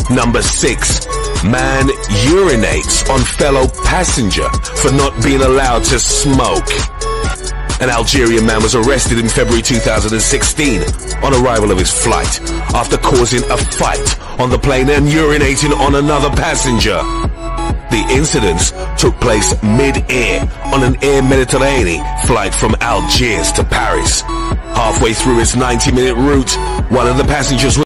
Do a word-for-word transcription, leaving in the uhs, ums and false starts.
Number six. Man urinates on fellow passenger for not being allowed to smoke. An Algerian man was arrested in February two thousand sixteen on arrival of his flight after causing a fight on the plane and urinating on another passenger. The incidents took place mid-air on an Air Mediterranean flight from Algiers to Paris. Halfway through its ninety minute route, one of the passengers was